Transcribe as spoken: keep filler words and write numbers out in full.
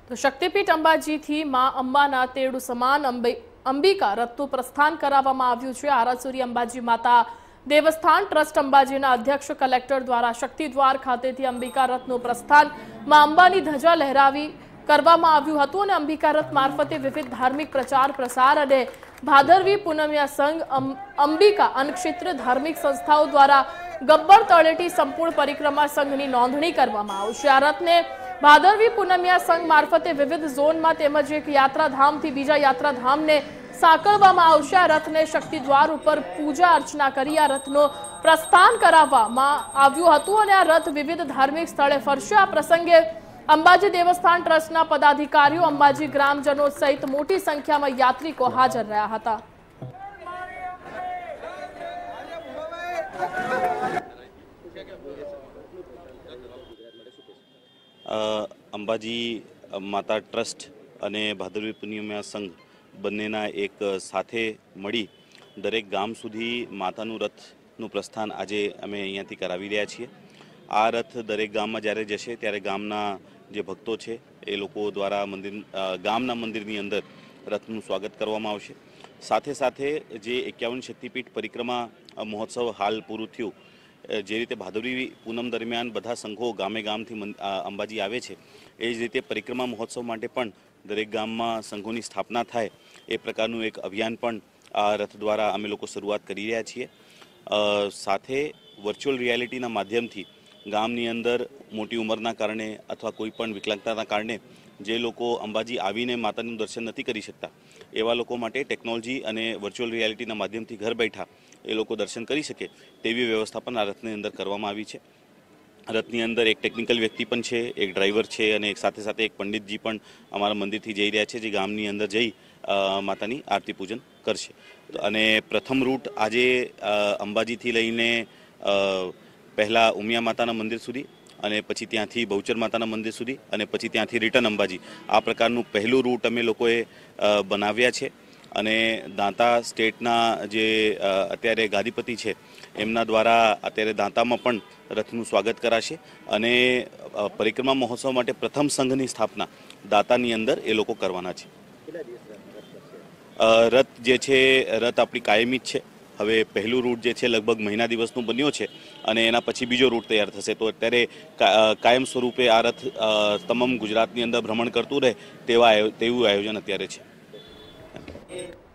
તો શક્તિપીઠ અંબાજીથી માં અંબાના તેડુ સમાન અંબિકા રથનું પ્રસ્થાન કરાવવામાં આવ્યું છે। આરાસુરી અંબાજી માતા દેવસ્થાન ટ્રસ્ટ અંબાજીના અધ્યક્ષ કલેક્ટર દ્વારા શક્તિદ્વાર ખાતેથી અંબિકા રથનું પ્રસ્થાન માં અંબાની ધજા લહેરાવી કરવામાં આવ્યું હતું અને અંબિકા રથ મારફતે વિવિધ ધાર્મિક પ્રચાર પ્રસાર અને ભાદરવી પૂનમિયા સંઘ અંબિકા અન્નક્ષેત્ર ધાર્મિક સંસ્થાઓ દ્વારા ગબ્બર તળેટી સંપૂર્ણ પરિક્રમા સંઘની નોંધણી કરવામાં આવશે। આ રથને ભાદરવી પૂનમિયા સંઘ મારફતે વિવિધ ઝોનમાં તેમજ એક યાત્રાધામથી બીજા યાત્રાધામને સાંકળવામાં આવશે। આ રથને શક્તિદ્વાર ઉપર પૂજા અર્ચના કરી આ રથનો પ્રસ્થાન કરાવવામાં આવ્યું હતું અને આ રથ વિવિધ ધાર્મિક સ્થળે ફરશે। આ પ્રસંગે અંબાજી દેવસ્થાન ટ્રસ્ટના પદાધિકારીઓ, અંબાજી ગ્રામજનો સહિત મોટી સંખ્યામાં યાત્રિકો હાજર રહ્યા હતા। અંબાજી માતા ટ્રસ્ટ અને ભાદરવી પૂનમિયા સંઘ બંનેના એક સાથે મળી દરેક ગામ સુધી માતાનું રથનું પ્રસ્થાન આજે અમે અહીંયાથી કરાવી રહ્યા છીએ। આ રથ દરેક ગામમાં જ્યારે જશે ત્યારે ગામના જે ભક્તો છે એ લોકો દ્વારા મંદિર ગામના મંદિરની અંદર રથનું સ્વાગત કરવામાં આવશે। સાથે સાથે જે એકાવન શક્તિપીઠ પરિક્રમા મહોત્સવ હાલ પૂરું થયું, જે રીતે ભાદરવી પૂનમ દરમિયાન બધા સંઘો ગામે ગામથી અંબાજી આવે છે, એ જ રીતે પરિક્રમા મહોત્સવ માટે પણ દરેક ગામમાં સંઘોની સ્થાપના થાય એ પ્રકારનું એક અભિયાન પણ આ રથ દ્વારા અમે લોકો શરૂઆત કરી રહ્યા છીએ। સાથે વર્ચ્યુઅલ રિયાલિટીના માધ્યમથી ગામની અંદર મોટી ઉંમરના કારણે અથવા કોઈ પણ વિકલાંગતાના કારણે જે લોકો અંબાજી આવીને માતાનું દર્શન નથી કરી શકતા, એવા લોકો માટે ટેકનોલોજી અને વર્ચ્યુઅલ રિયાલિટીના માધ્યમથી ઘર બેઠા એ લોકો દર્શન કરી શકે તેવી વ્યવસ્થા પણ આ રથની અંદર કરવામાં આવી છે। રથની અંદર એક ટેકનિકલ વ્યક્તિ પણ છે, એક ડ્રાઈવર છે અને એક સાથે સાથે એક પંડિતજી પણ અમારા મંદિરથી જઈ રહ્યા છે, જે ગામની અંદર જઈ માતાની આરતી પૂજન કરશે। અને પ્રથમ રૂટ આજે અંબાજીથી લઈને પહેલાં ઉમિયા માતાના મંદિર સુધી અને પછી ત્યાંથી બહુચર માતાના મંદિર સુધી અને પછી ત્યાંથી રિટર્ન અંબાજી, આ પ્રકારનું પહેલું રૂટ અમે લોકોએ બનાવ્યા છે। અને દાંતા સ્ટેટના જે અત્યારે ગાદીપતિ છે એમના દ્વારા અત્યારે દાંતામાં પણ રથનું સ્વાગત કરાશે અને પરિક્રમા મહોત્સવ માટે પ્રથમ સંઘની સ્થાપના દાંતાની અંદર એ લોકો કરવાના છે। રથ જે છે રથ આપણી કાયમી જ છે। હવે પહેલું રૂટ જે છે લગભગ મહિના દિવસનું બન્યો છે અને એના પછી બીજો રૂટ તૈયાર થશે, તો અત્યારે કાયમ સ્વરૂપે આ રથ તમામ ગુજરાતની અંદર ભ્રમણ કરતું રહે તેવા તેવું આયોજન અત્યારે છે।